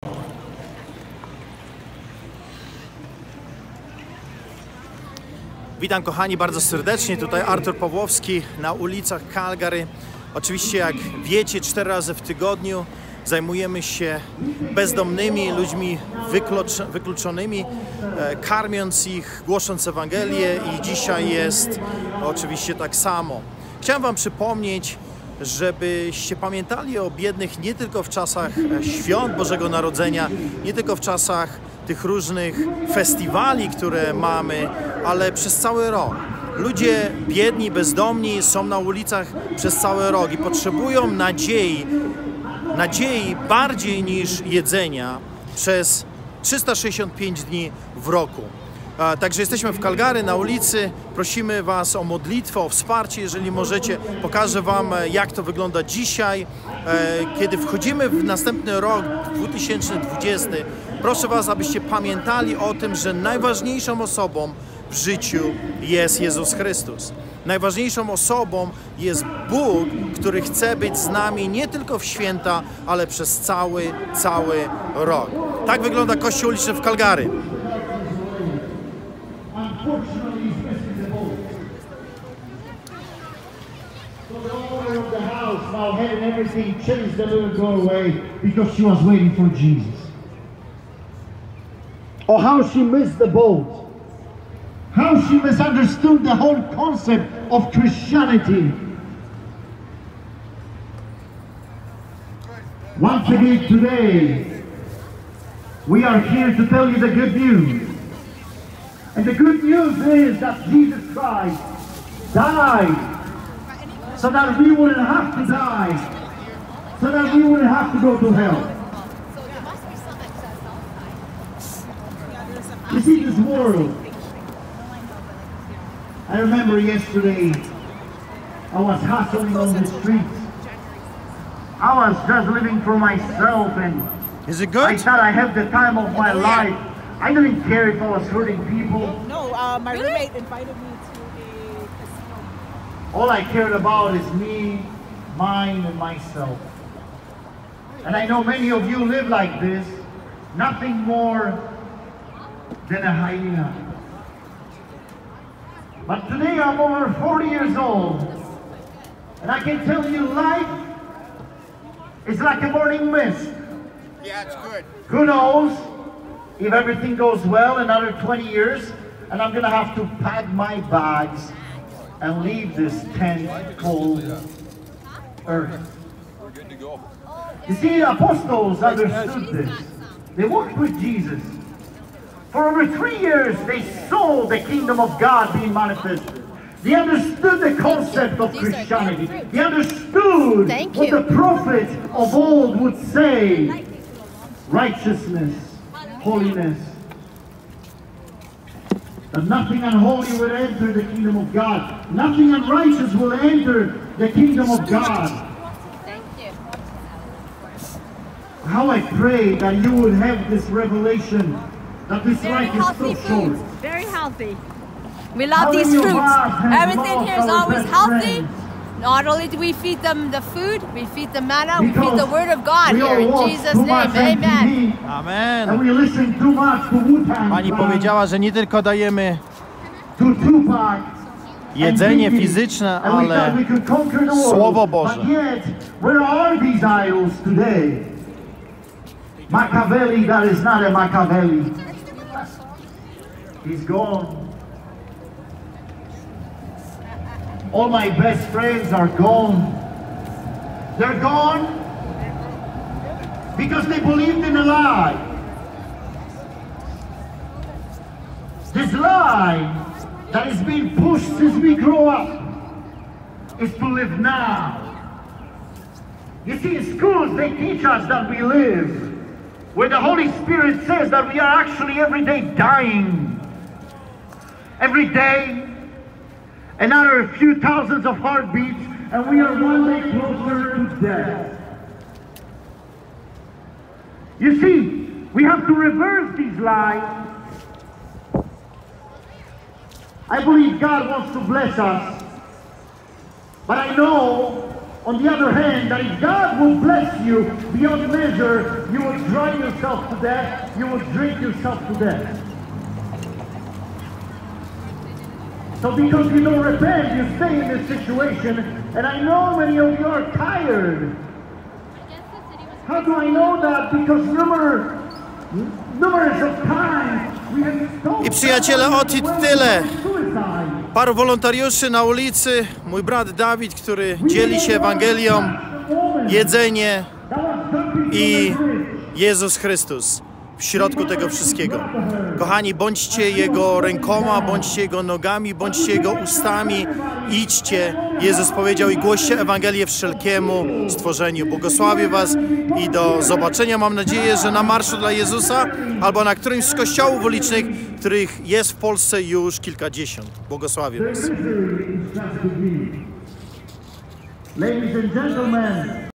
Witam kochani bardzo serdecznie, tutaj Artur Pawłowski na ulicach Calgary. Oczywiście jak wiecie, 4 razy w tygodniu zajmujemy się bezdomnymi, ludźmi wykluczonymi, karmiąc ich, głosząc Ewangelię i dzisiaj jest oczywiście tak samo. Chciałem wam przypomnieć, żebyście pamiętali o biednych nie tylko w czasach świąt Bożego Narodzenia, nie tylko w czasach tych różnych festiwali, które mamy, ale przez cały rok. Ludzie biedni, bezdomni są na ulicach przez cały rok i potrzebują nadziei bardziej niż jedzenia przez 365 dni w roku. Także jesteśmy w Calgary na ulicy, prosimy was o modlitwę, o wsparcie, jeżeli możecie. Pokażę wam, jak to wygląda dzisiaj. Kiedy wchodzimy w następny rok 2020, proszę was, abyście pamiętali o tym, że najważniejszą osobą w życiu jest Jezus Chrystus. Najważniejszą osobą jest Bóg, który chce być z nami nie tylko w święta, ale przez cały rok. Tak wygląda kościół uliczny w Calgary. Now had and everything changed a little go away because she was waiting for Jesus. Or how she missed the boat. How she misunderstood the whole concept of Christianity. Once again today, we are here to tell you the good news. And the good news is that Jesus Christ died so that we wouldn't have to die, so that we wouldn't have to go to hell. You see, this world, I remember yesterday, I was hustling on the streets. I was just living for myself, and is it good? I thought I had the time of my life. I didn't care if I was hurting people. No, my roommate invited me to a casino. All I cared about is me, mine, and myself. And I know many of you live like this, nothing more than a hyena. But today I'm over 40 years old, and I can tell you life is like a morning mist. Yeah, it's good. Who knows if everything goes well another 20 years, and I'm gonna have to pack my bags and leave this tent cold earth. Good to go. You see, the apostles understood this. They walked with Jesus. For over 3 years, they saw the kingdom of God being manifested. They understood the concept of Christianity. They understood what the prophets of old would say. Righteousness, holiness. That nothing unholy will enter the kingdom of God. Nothing unrighteous will enter the kingdom of God. Thank you. How I pray that you would have this revelation that this Very life is healthy so short. foods. Very healthy. We love these fruits. Everything here is always healthy. Not only do we feed them the food, we feed them manna, we feed the word of God here in Jesus' name. Amen. Amen. And we listen too much to Wu-Tang Pani Clan, powiedziała, że nie tylko dajemy to Tupac, jedzenie and Biggie, fizyczne, and we thought ale we could conquer the world. Słowo Boże. But yet, where are these idols today? Machiavelli, that is not a Machiavelli. He's gone. All my best friends are gone. They're gone because they believed in a lie. This lie that is being pushed since we grow up is to live now. You see, in schools they teach us that we live, where the Holy Spirit says that we are actually every day dying. Every day, another few thousands of heartbeats, and we are one day closer to death. You see, we have to reverse these lies. I believe God wants to bless us, but I know On the other hand, that if God will bless you beyond measure, you will drown yourself to death, you will drink yourself to death. So because you don't repent, you stay in this situation, and I know many of you are tired. How do I know that? Because numerous of times we have I przyjaciele, Otit tyle. Paru wolontariuszy na ulicy, mój brat Dawid, który dzieli się Ewangelią, jedzenie i Jezus Chrystus w środku tego wszystkiego. Kochani, bądźcie Jego rękoma, bądźcie Jego nogami, bądźcie Jego ustami. Idźcie, Jezus powiedział, i głoście Ewangelię wszelkiemu stworzeniu. Błogosławię was i do zobaczenia, mam nadzieję, że na Marszu dla Jezusa albo na którymś z kościołów ulicznych, których jest w Polsce już kilkadziesiąt. Błogosławię was. Ladies and gentlemen,